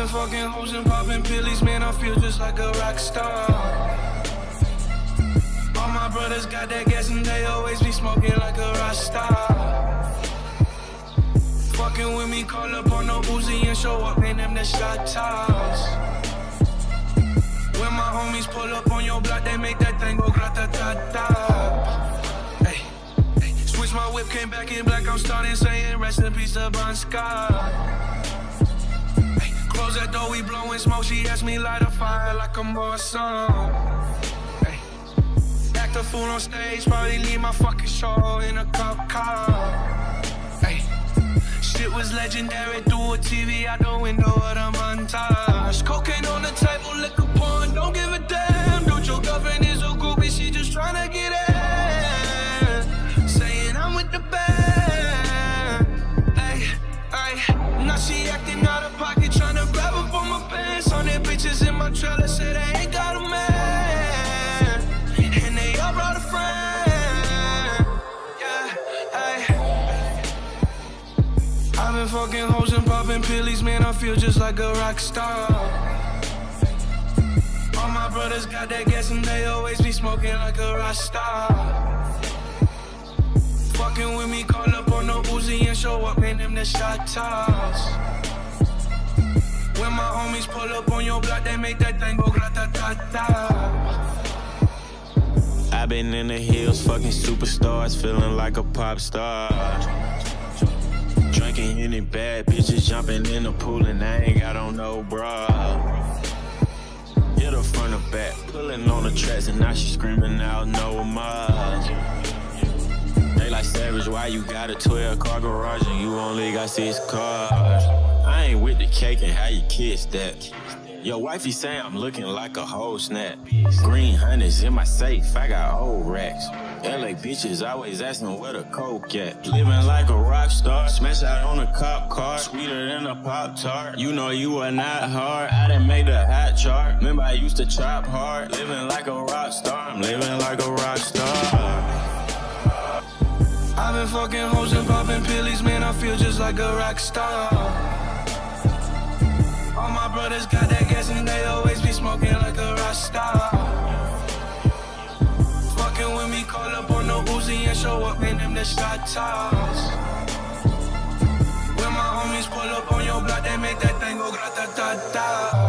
been fucking hoes and popping pillies, man, I feel just like a rock star. All my brothers got that gas and they always be smoking like a Rockstar. Fucking with me, call up on no Uzi and show up, man, them the shot toss. When my homies pull up on your block, they make that thing go grata-ta-ta. Hey, hey, switch my whip, came back in black, I'm starting saying rest in peace to Bon Scott. Hey, close that door, we blowing smoke, she asked me light a fire like I'm awesome. Hey, act a fool on stage, probably leave my fucking show in a cop car. Hey, shit was legendary, through a TV out the window of the montage. Cocaine on the table, liquor porn, don't give a damn. Dude, your girlfriend is a groupie, she just tryna get in. Saying I'm with the band. Ay, ay, now she acting out of pocket, tryna grab up on my pants. On their bitches in my trailer, say they ain't got a man. And they all brought a friend. Yeah, ay. I've been fucking hoes and popping pillies, man, I feel just like a rock star. All my brothers got that gas and they always be smoking like a Rockstar. Fucking with me, call up on no Uzi and show up, man, them the shot toss. When my homies pull up on your block, they make that thing go grata-ta-ta. I've been in the hills, fucking superstars, feeling like a pop star. Drinking any bad bitches, jumping in the pool, and I ain't got on no bra. Hit her front or back, pulling on the tracks, and now she screaming out no more. They like Savage, why you got a 12-car garage and you only got 6 cars? I ain't with the cake and how you kiss that. Your wifey say I'm looking like a whole snap. Green honey's in my safe, I got old racks. LA bitches always asking where the coke at. Living like a rock star, smash out on a cop car, sweeter than a Pop-Tart. You know you are not hard, I done made the hot chart. Remember I used to chop hard, living like a rock star. I'm living like a rock star. I've been fucking hoes and popping pillies, man, I feel just like a rock star. All my brothers got that gas and they always be smoking like a Rockstar. Fucking with me, call up on no Uzi and show up, man, them the shot toss. When my homies pull up on your block, they make that thing go grata-ta-ta.